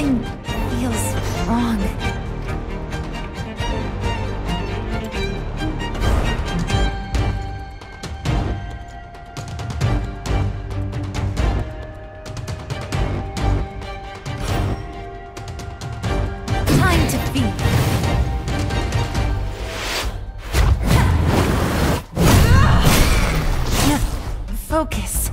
Something feels wrong. Time to feed. No, focus.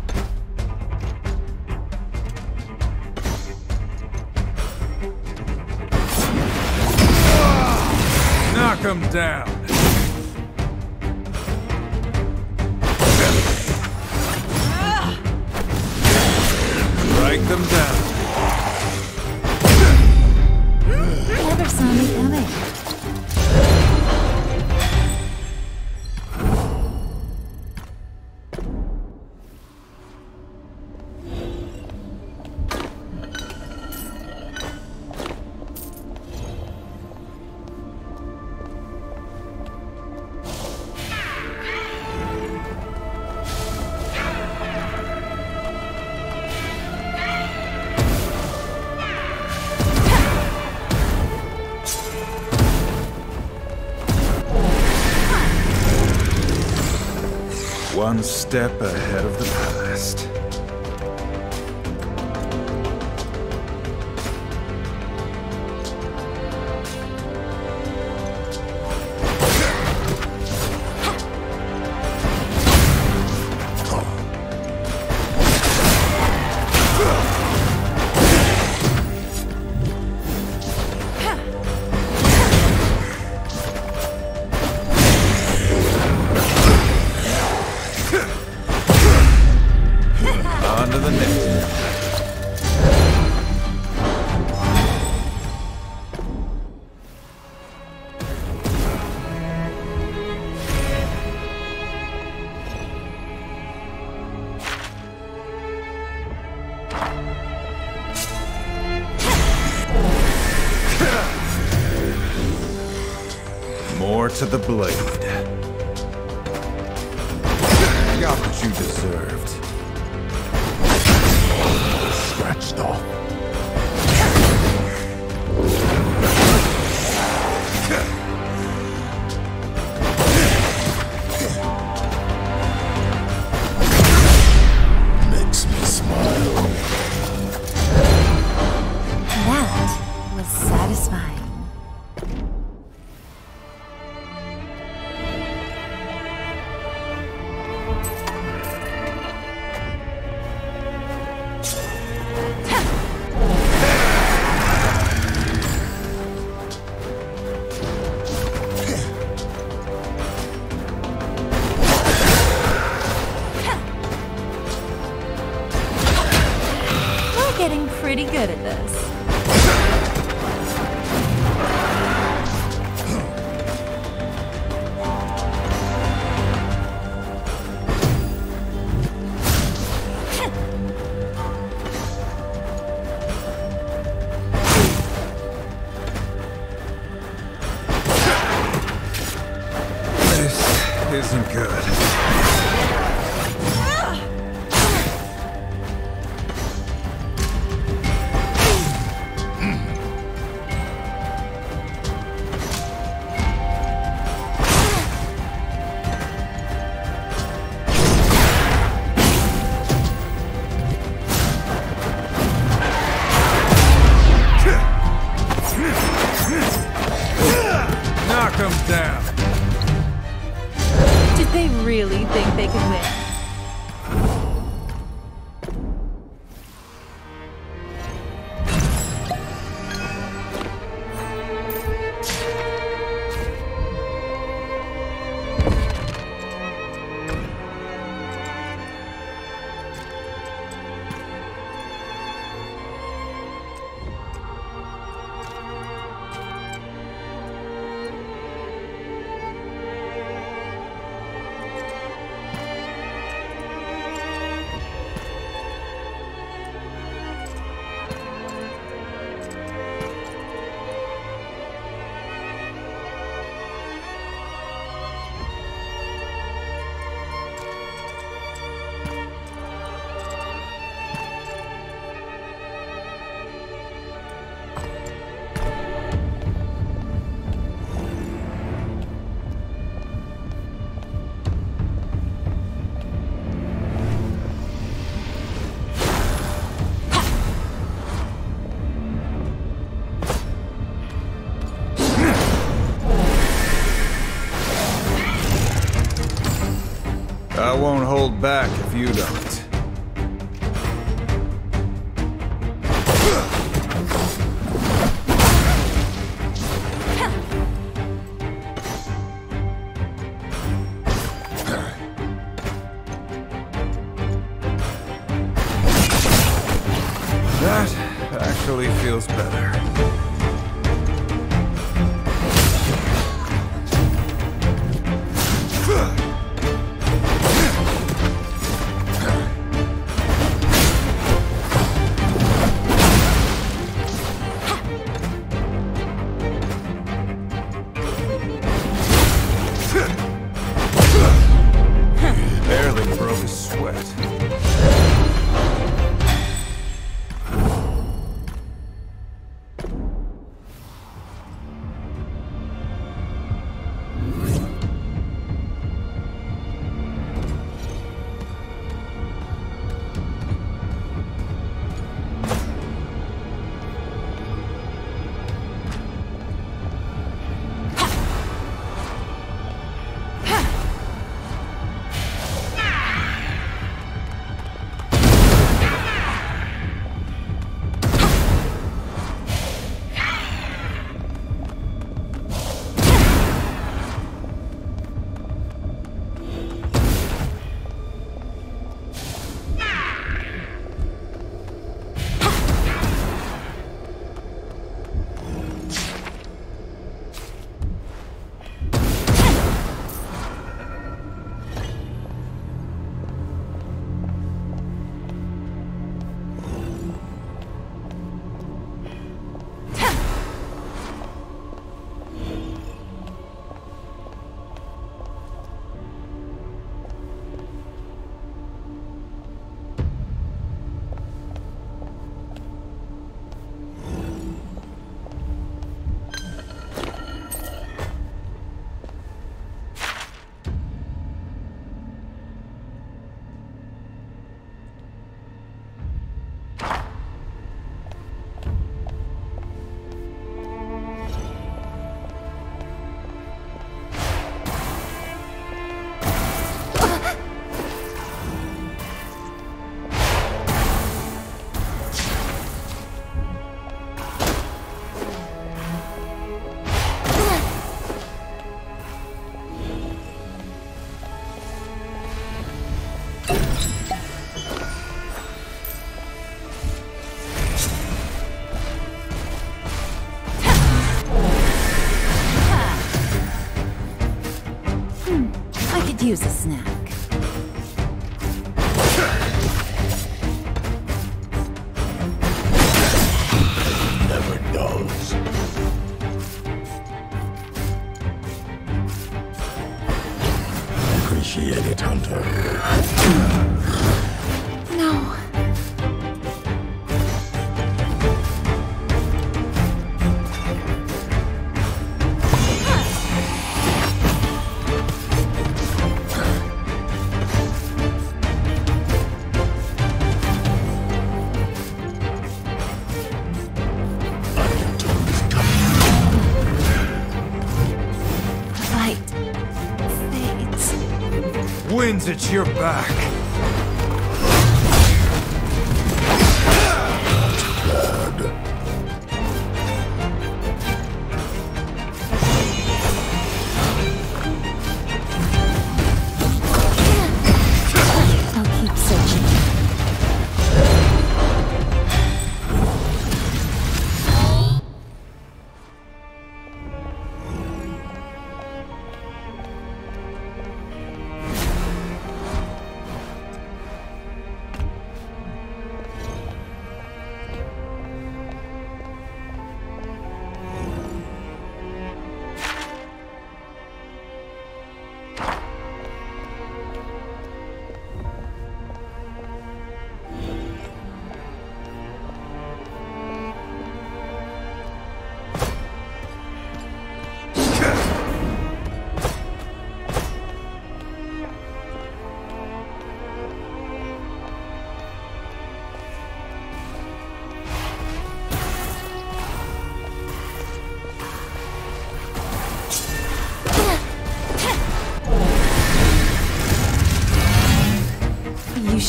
Knock him down. Strike them down. Never saw me coming. One step ahead of the past. On to the next. More to the blade. You got what you deserved. Scratched off. Makes me smile. That was satisfying. Getting pretty good at this. This isn't good. Knock him down. Did they really think they could win? back if you don't. That actually feels better. Barely broke a sweat. Use a snack. Never dulls. Appreciate it, Hunter. No. Winds at your back. I'll keep searching.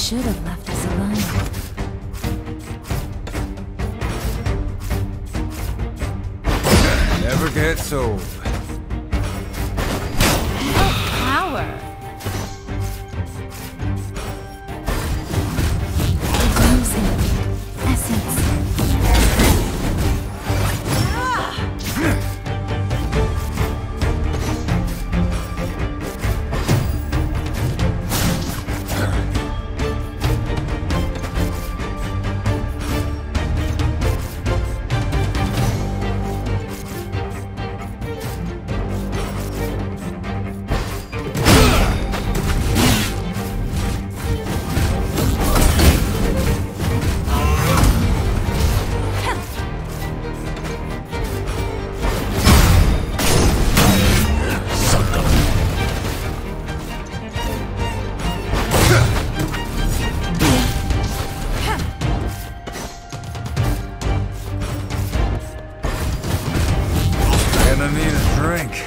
should have left us alone. Never gets old. Power! Losing essence. Gonna need a drink.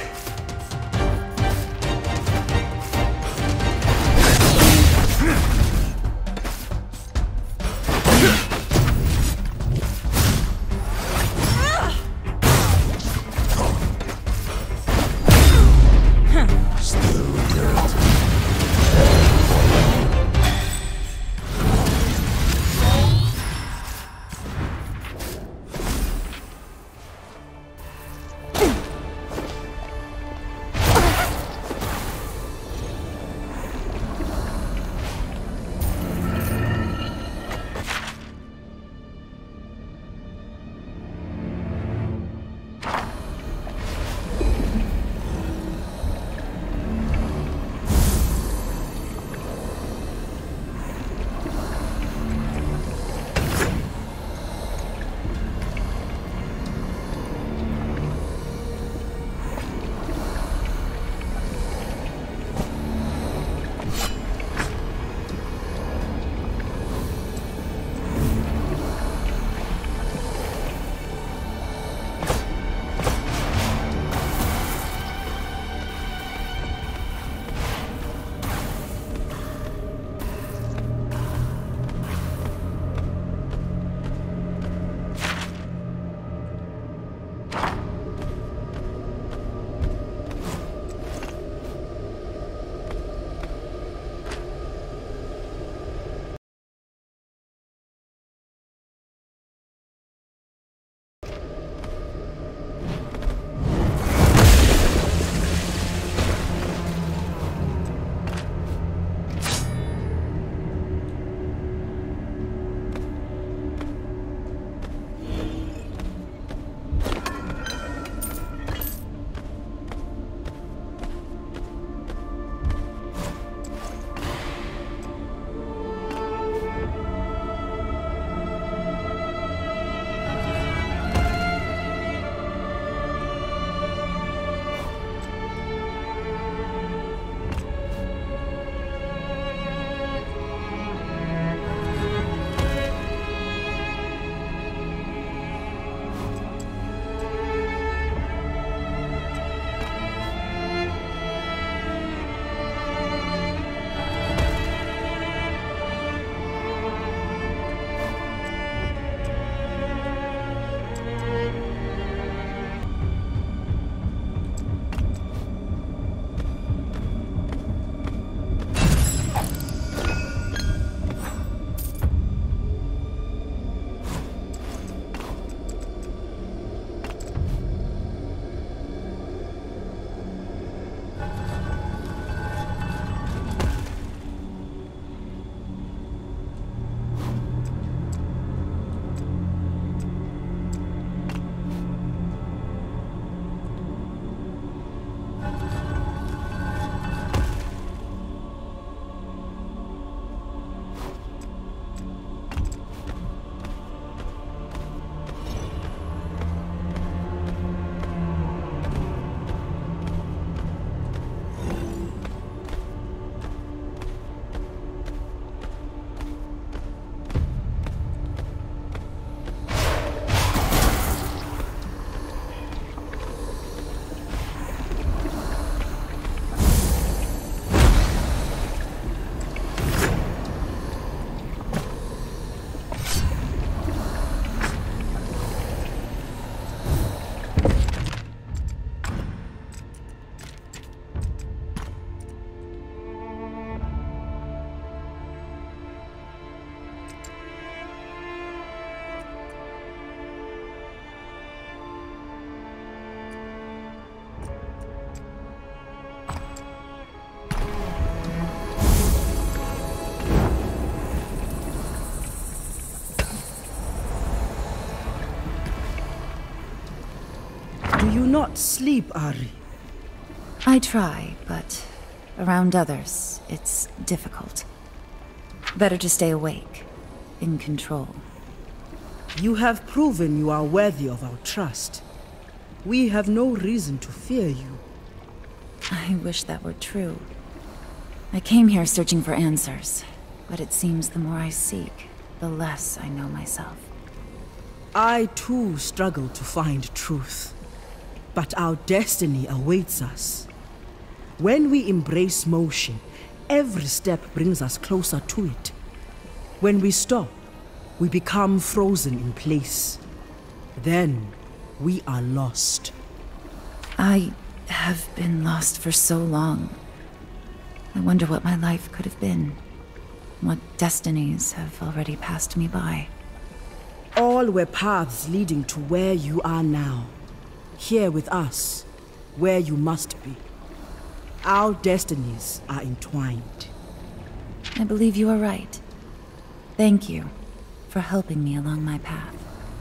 Do you not sleep, Ari? I try, but around others, it's difficult. Better to stay awake, in control. You have proven you are worthy of our trust. We have no reason to fear you. I wish that were true. I came here searching for answers, but it seems the more I seek, the less I know myself. I too struggle to find truth. But our destiny awaits us. When we embrace motion, every step brings us closer to it. When we stop, we become frozen in place. Then, we are lost. I have been lost for so long. I wonder what my life could have been. What destinies have already passed me by. All were paths leading to where you are now. Here with us, where you must be. Our destinies are entwined. I believe you are right. Thank you for helping me along my path.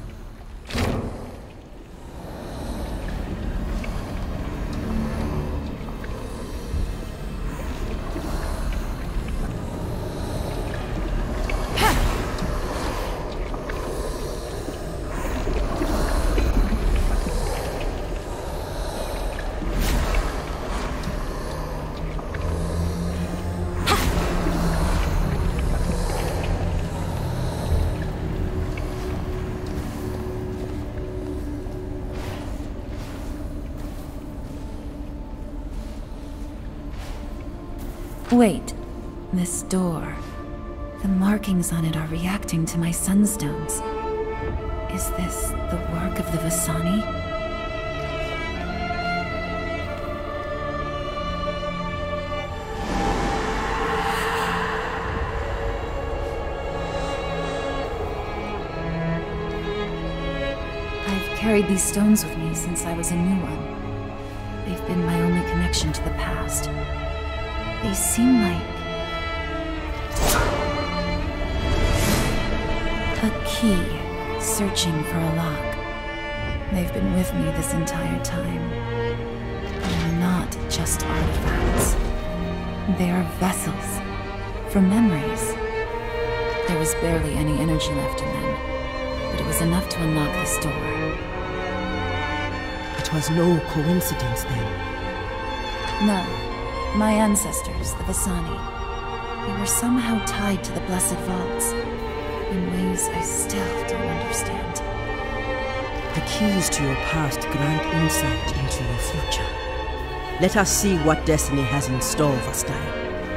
Wait, this door. The markings on it are reacting to my sunstones. Is this the work of the Vasani? I've carried these stones with me since I was a new one. They've been my only connection to the past. They seem like a key searching for a lock. They've been with me this entire time. They're not just artifacts. They are vessels for memories. There was barely any energy left in them, but it was enough to unlock this door. It was no coincidence then. No. My ancestors, the Vasani, they were somehow tied to the Blessed Vaults, in ways I still don't understand. The keys to your past grant insight into your future. Let us see what destiny has in store for Style.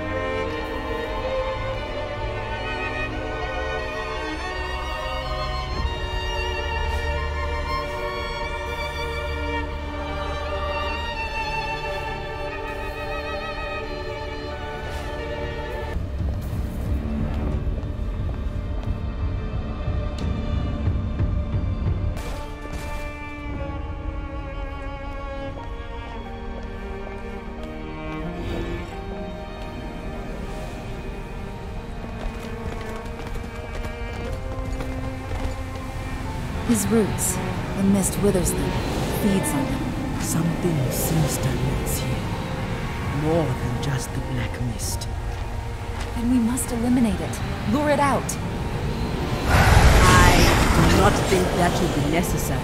His roots, the mist withers them, feeds on them. Something sinister lives here. More than just the black mist. Then we must eliminate it, lure it out. I do not think that will be necessary.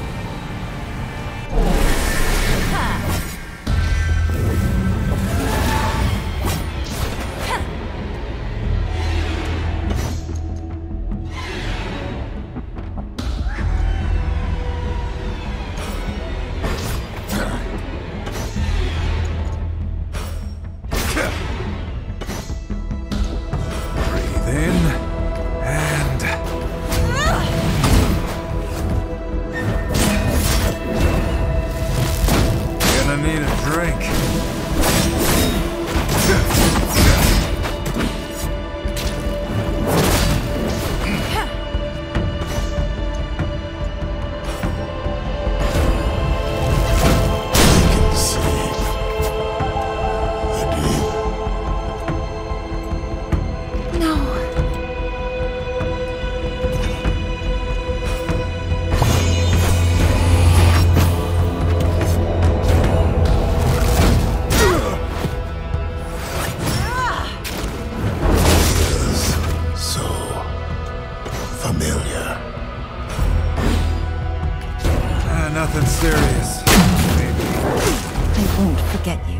Nothing serious. Maybe. I won't forget you.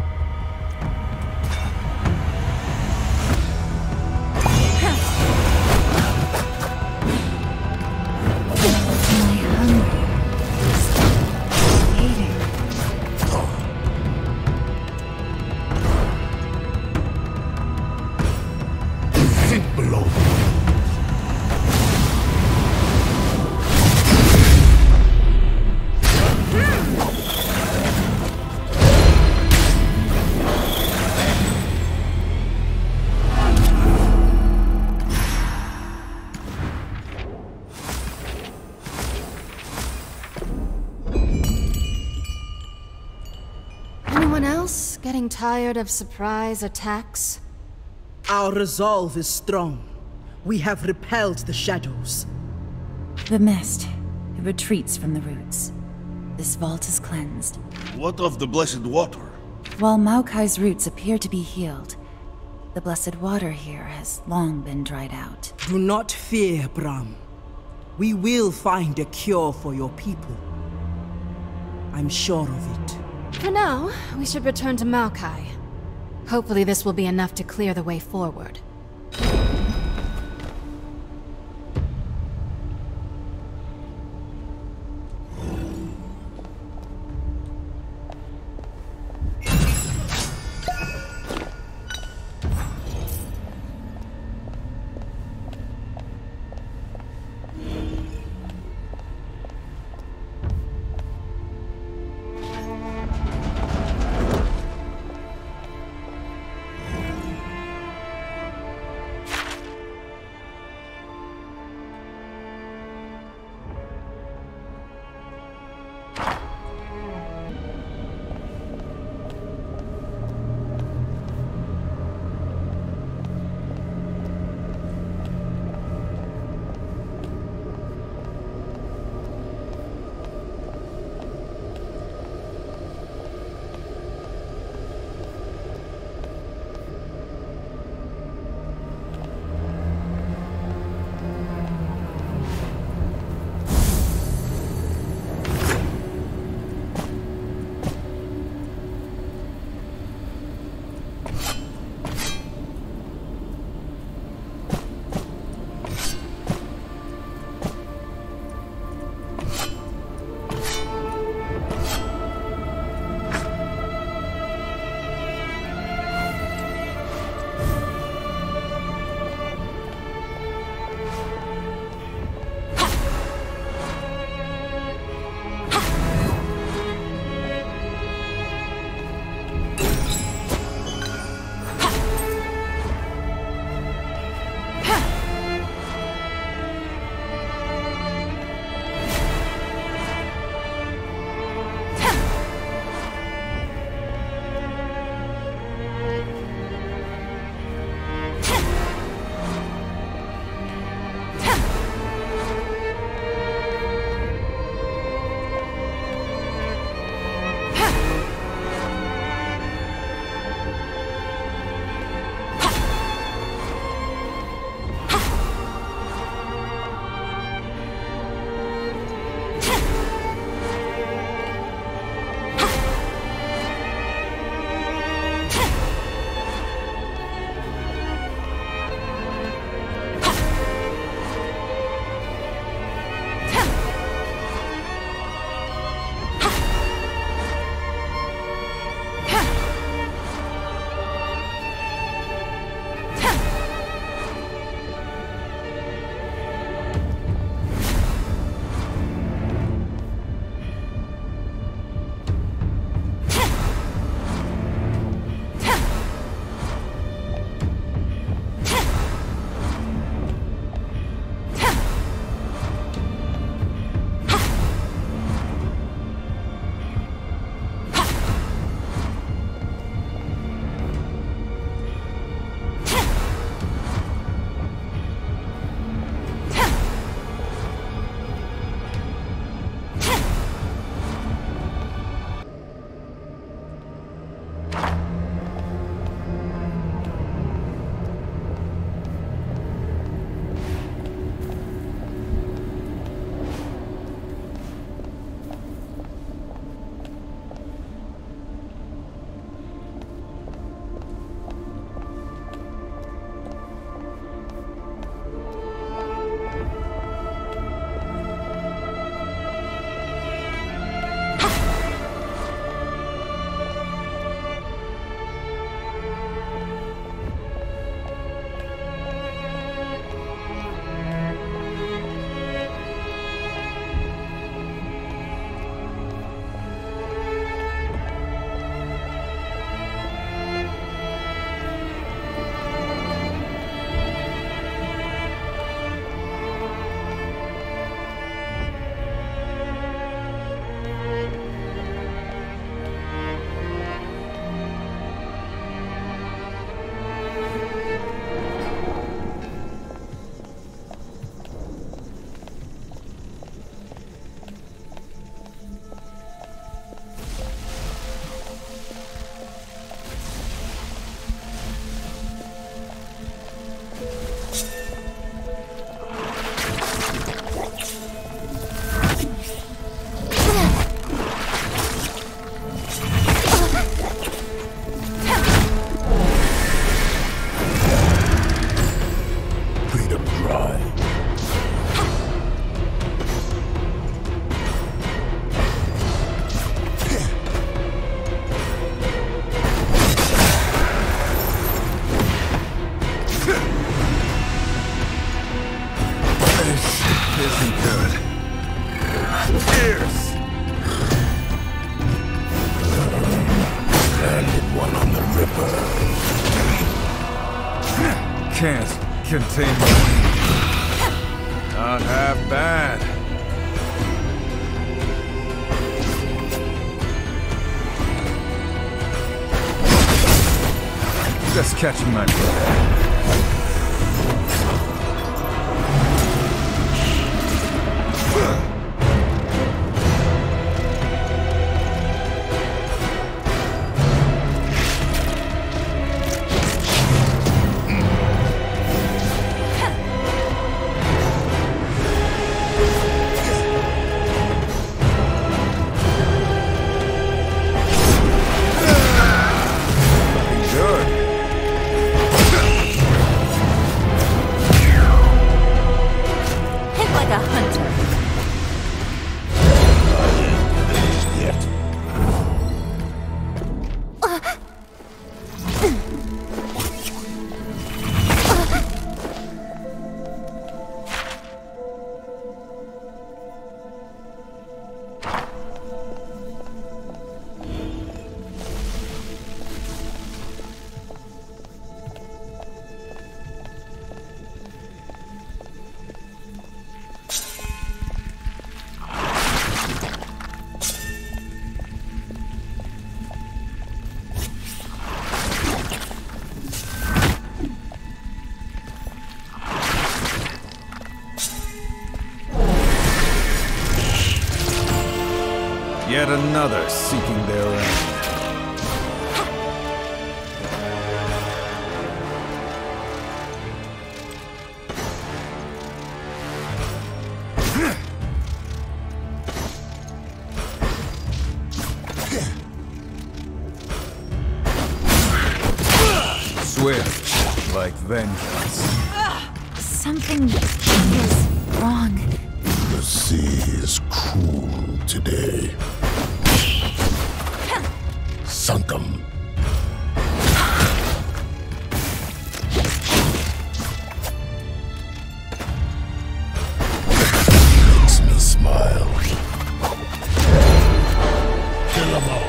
My hunger is fading. Sink below. Anyone else getting tired of surprise attacks? Our resolve is strong. We have repelled the shadows. The mist. It retreats from the roots. This vault is cleansed. What of the blessed water? While Maokai's roots appear to be healed, the blessed water here has long been dried out. Do not fear, Brahm. We will find a cure for your people. I'm sure of it. For now, we should return to Maokai. Hopefully this will be enough to clear the way forward. Containment. Not half bad. Just catching my breath. Yet another seeking their end. Swift, like vengeance. Something feels wrong. The sea is cruel today. Sunkum. Makes me smile. Kill 'em all.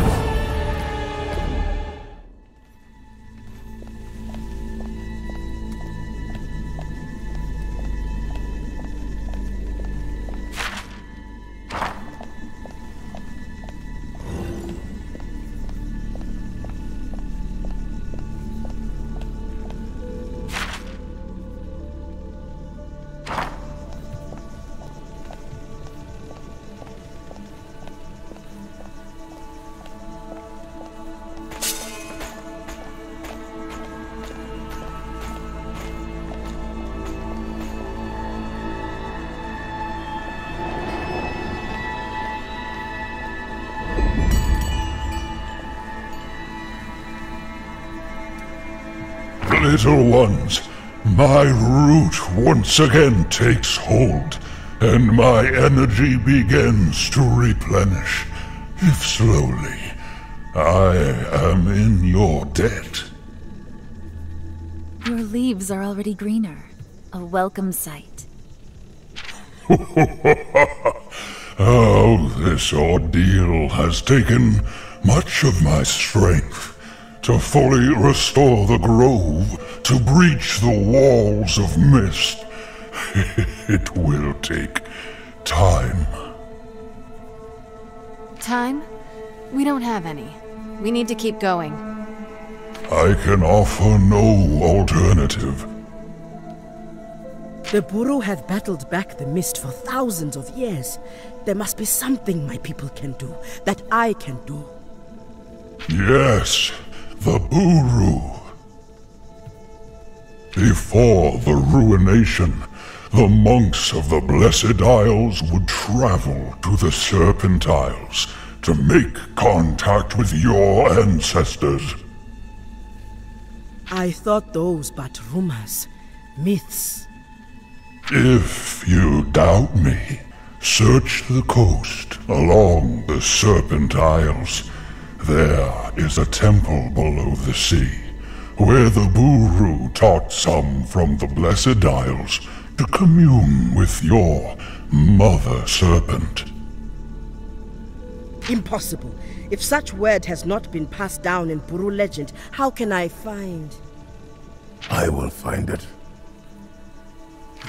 Little ones, my root once again takes hold, and my energy begins to replenish, if slowly. I am in your debt. Your leaves are already greener. A welcome sight. Oh, this ordeal has taken much of my strength. To fully restore the grove, to breach the walls of mist. It will take time. Time? We don't have any. We need to keep going. I can offer no alternative. The Buru have battled back the mist for thousands of years. There must be something my people can do, that I can do. Yes, the Buru. Before the ruination, the monks of the Blessed Isles would travel to the Serpent Isles to make contact with your ancestors. I thought those but rumors, myths. If you doubt me, search the coast along the Serpent Isles. There is a temple below the sea, where the Buru taught some from the Blessed Isles to commune with your mother serpent. Impossible. If such word has not been passed down in Buru legend, how can I find? I will find it.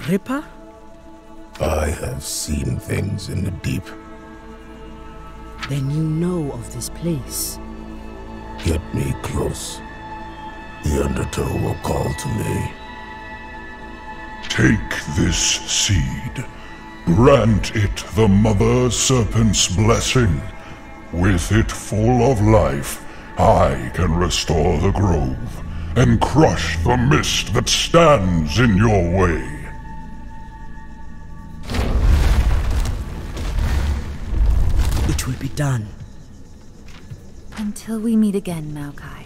Ripper? I have seen things in the deep. Then you know of this place. Get me close. The Undertow will call to me. Take this seed. Grant it the Mother Serpent's blessing. With it full of life, I can restore the grove and crush the mist that stands in your way. It will be done. Until we meet again, Maokai.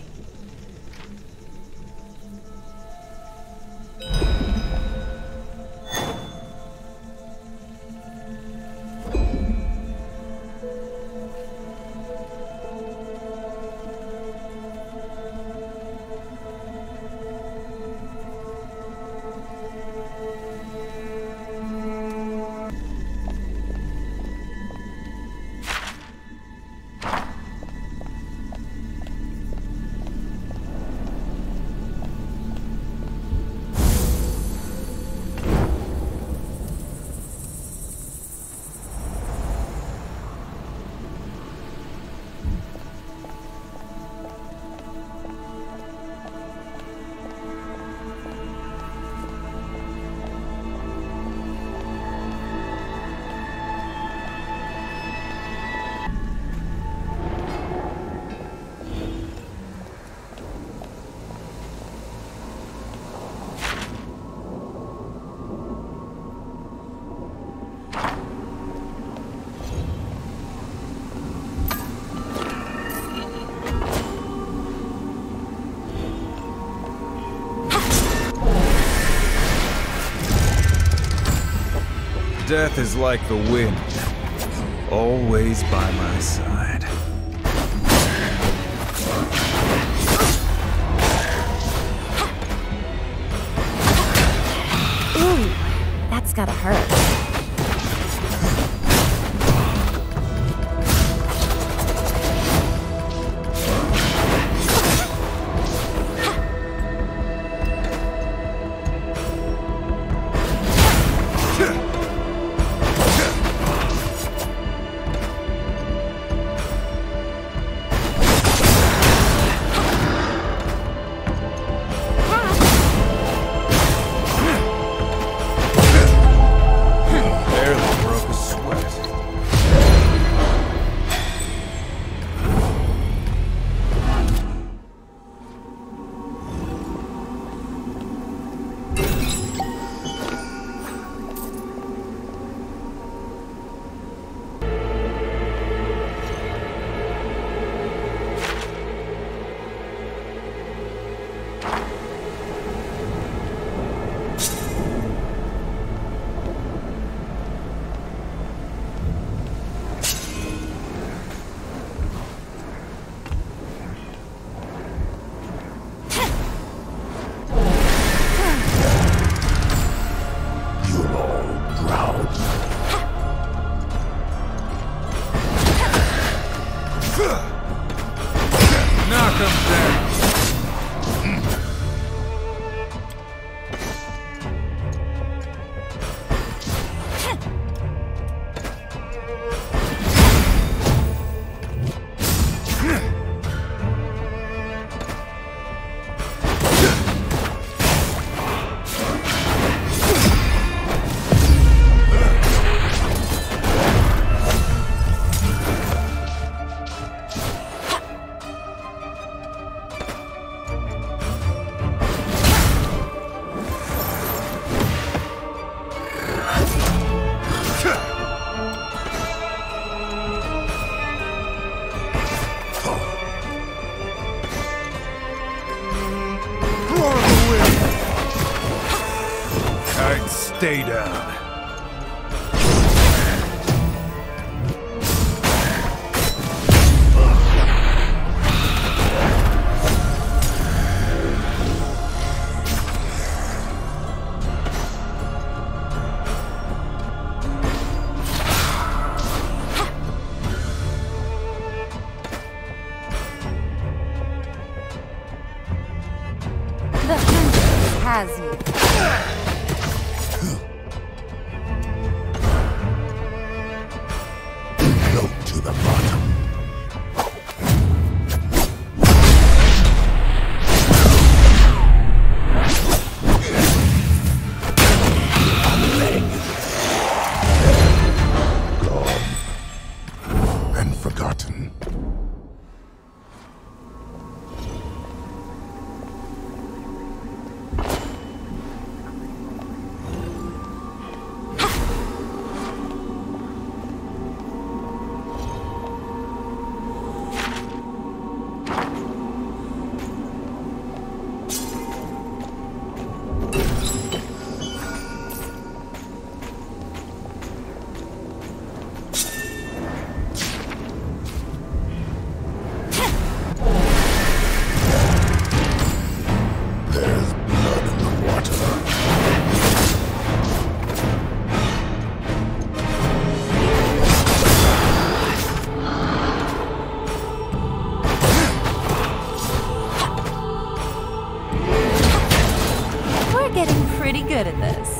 Death is like the wind, always by my side. Ooh, that's gotta hurt. Stay down. The hunter has you. forgotten. Pretty good at this.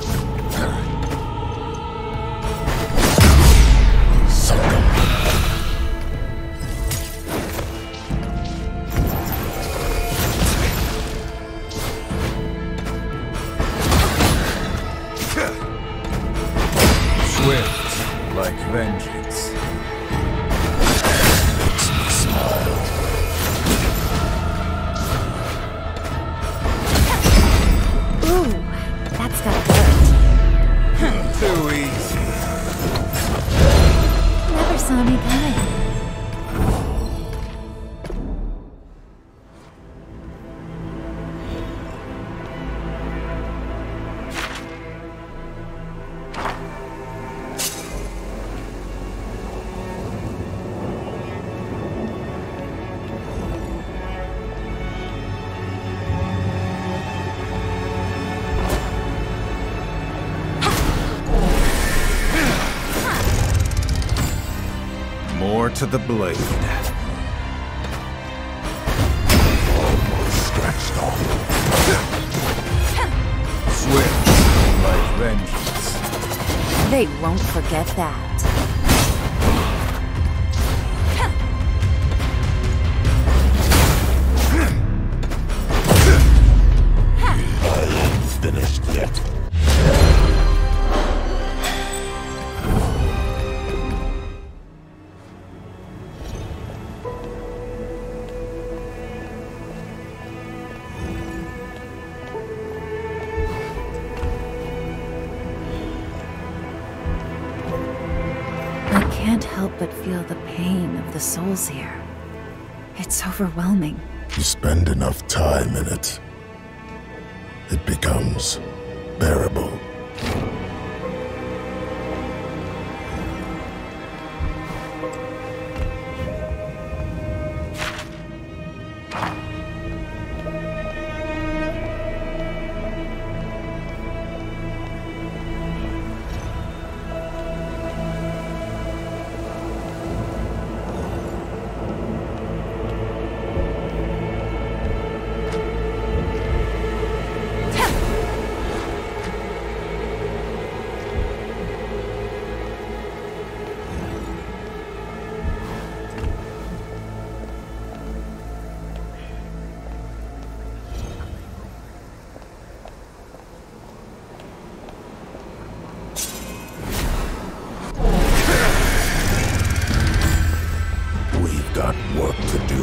Swift, like vengeance. Makes me smile. Ooh, that's gotta hurt. Too easy. Never saw me coming. More to the blade. Almost scratched off. Swift, like vengeance. They won't forget that. I ain't finished yet. I can't help but feel the pain of the souls here. It's overwhelming. You spend enough time in it, it becomes bearable. We've got work to do.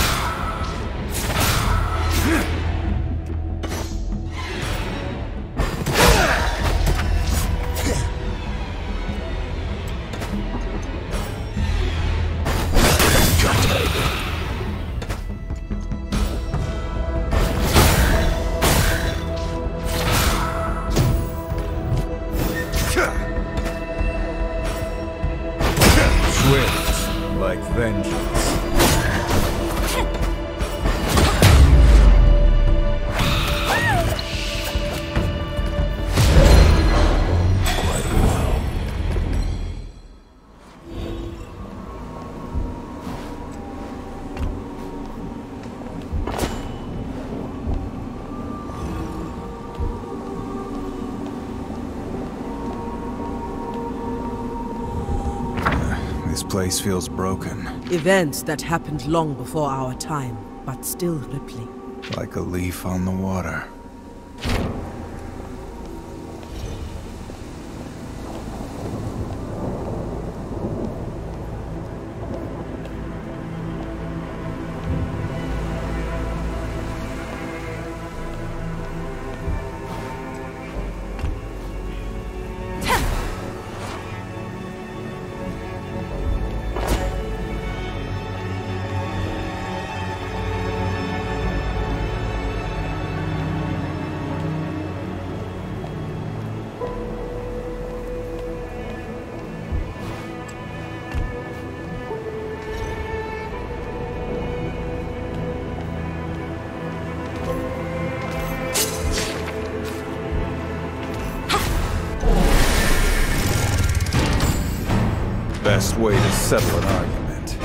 Swift, like vengeance. Quite well. This place feels broken, Events that happened long before our time, but still rippling. like a leaf on the water. best way to settle an argument.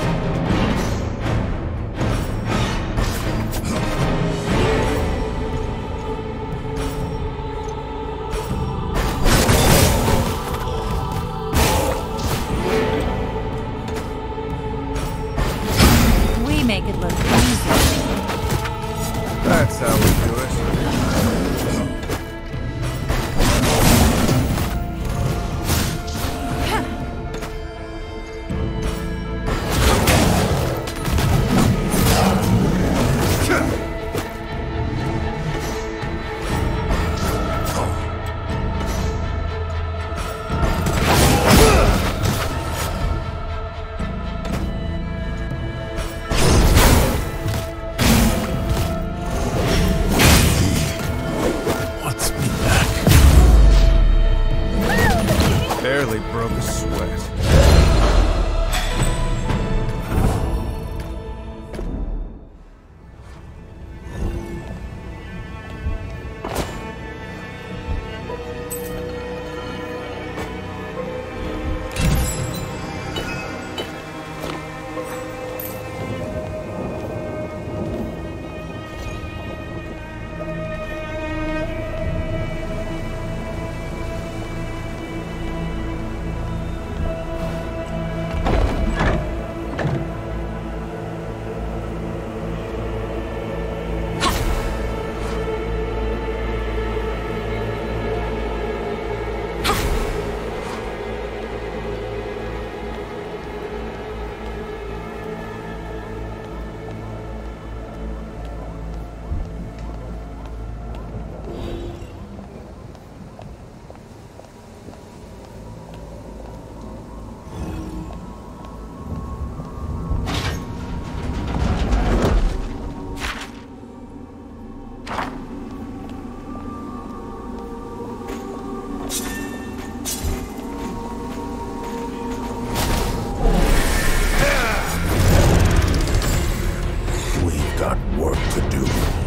We make it look easy. That's how we do it. Barely broke a sweat. Got work to do.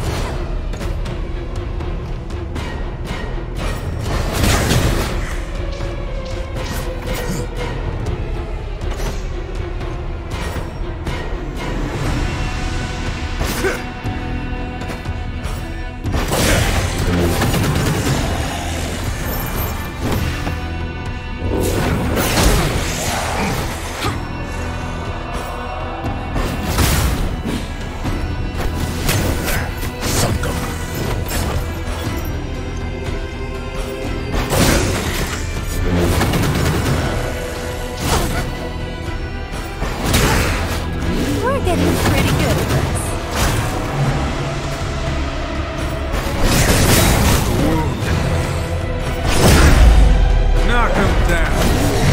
We're getting pretty good at this. Knock him down.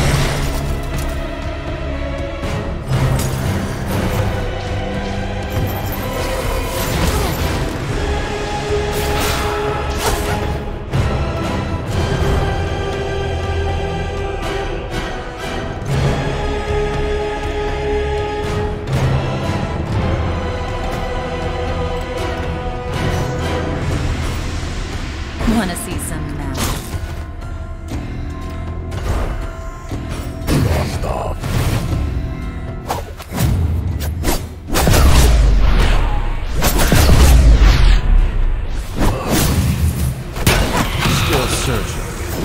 Wanna see some math? Stop. Still searching.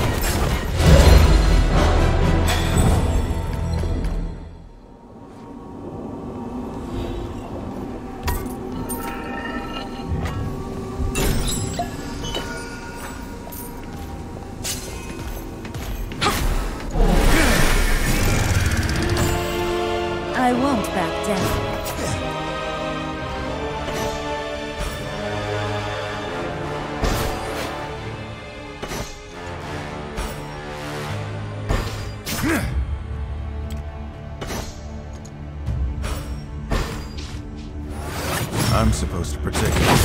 I won't back down. I'm supposed to protect you.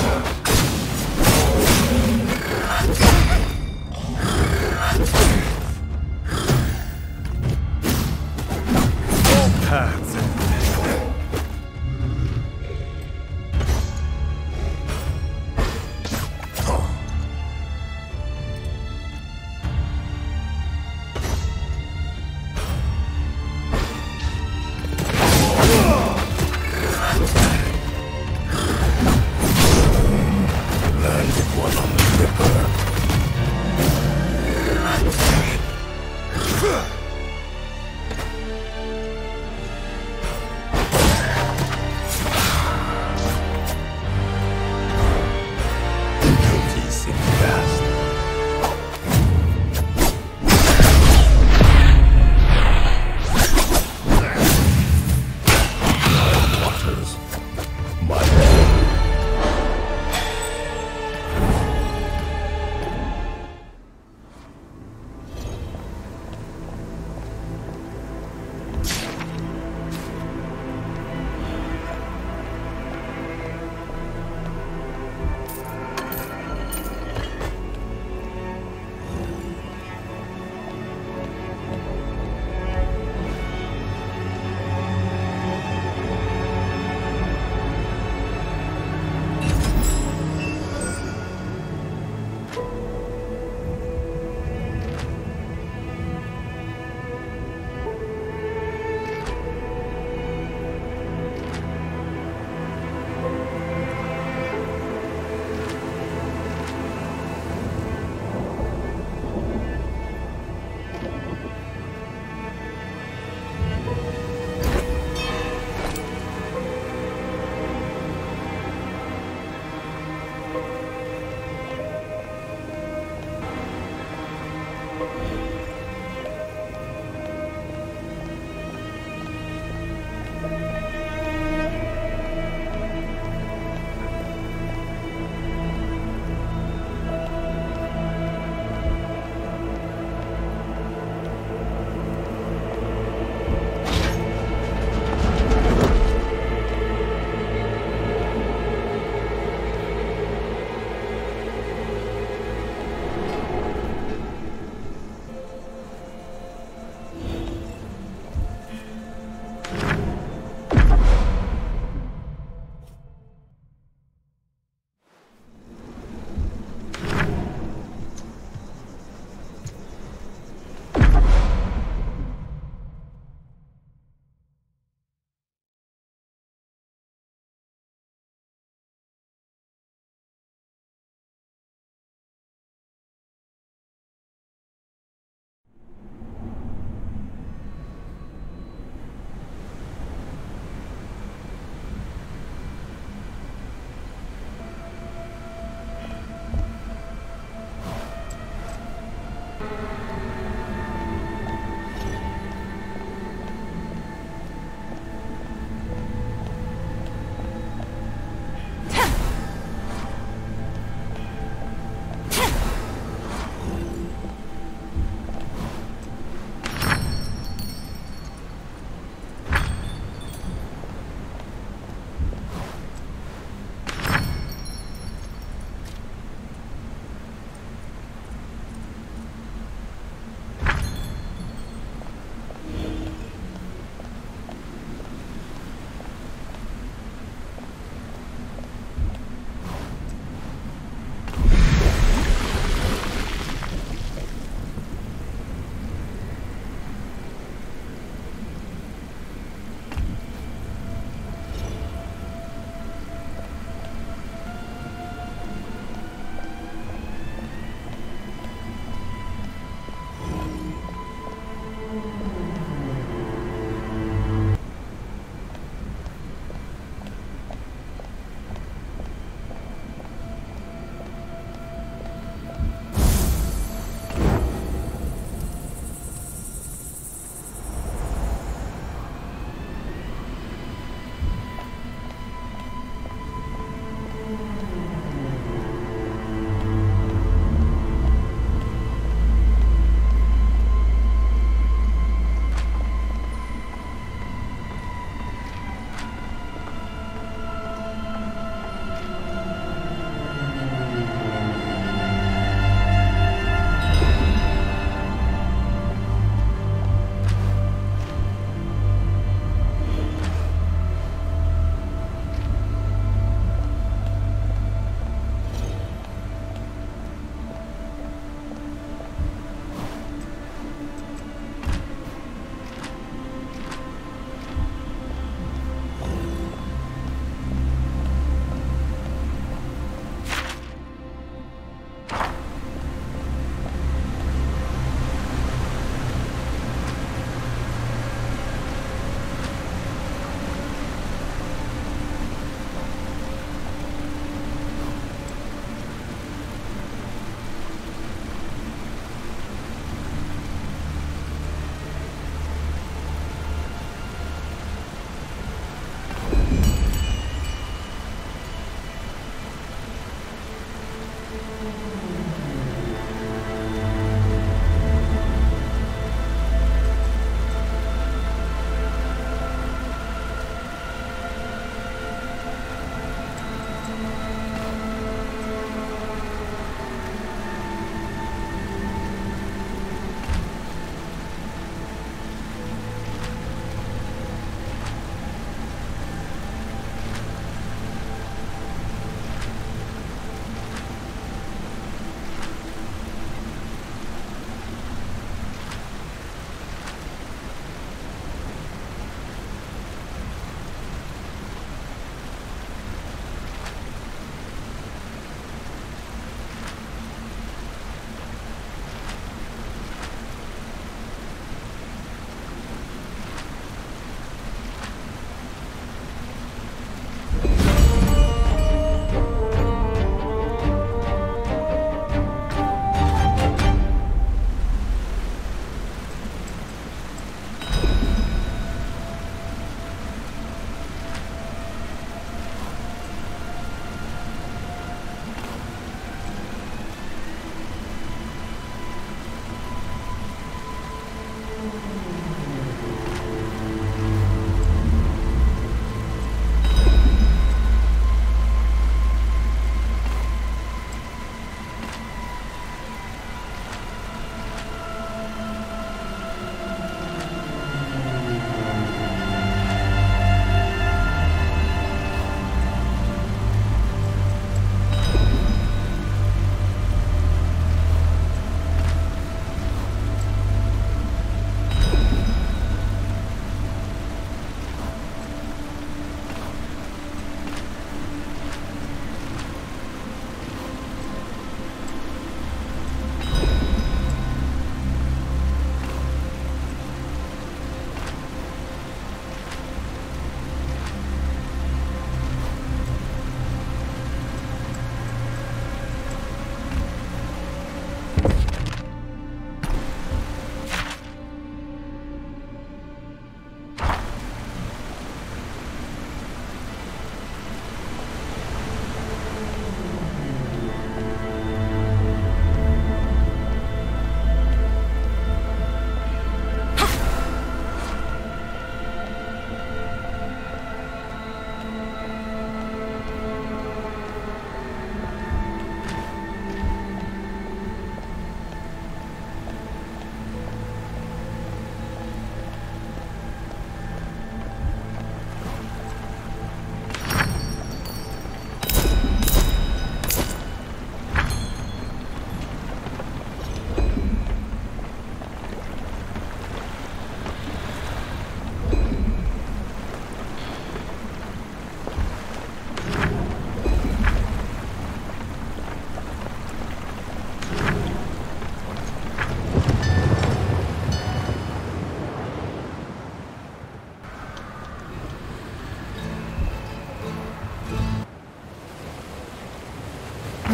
Paths end.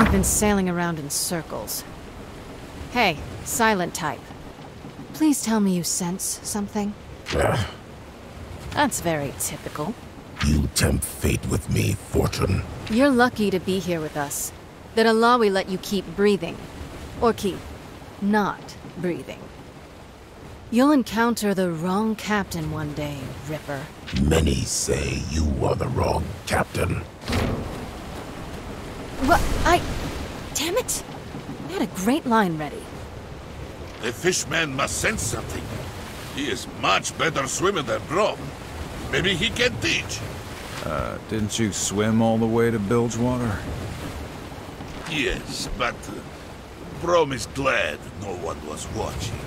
We've been sailing around in circles. Hey, silent type. Please tell me you sense something. That's very typical. You tempt fate with me, Fortune. You're lucky to be here with us. That Alawi let you keep breathing. Or keep not breathing. You'll encounter the wrong captain one day, Ripper. Many say you are the wrong captain. What? Damn it! I had a great line ready. The fishman must sense something. He is much better swimmer than Brom. Maybe he can teach. Didn't you swim all the way to Bilgewater? Yes, but Brom is glad no one was watching.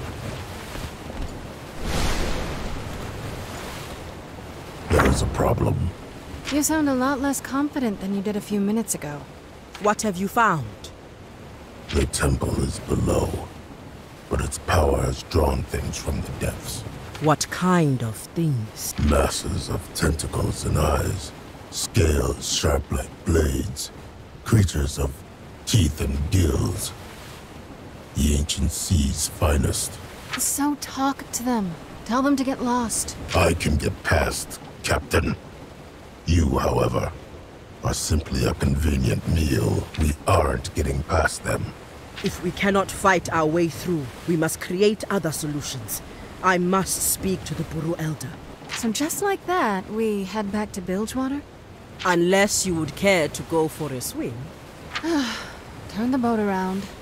There's a problem. You sound a lot less confident than you did a few minutes ago. What have you found? The temple is below, but its power has drawn things from the depths. What kind of things? Masses of tentacles and eyes, scales sharp like blades, creatures of teeth and gills. The ancient sea's finest. So talk to them. Tell them to get lost. I can get past, Captain. You, however, are simply a convenient meal. We aren't getting past them. If we cannot fight our way through, we must create other solutions. I must speak to the Buru Elder. So just like that, we head back to Bilgewater? Unless you would care to go for a swim. Turn the boat around.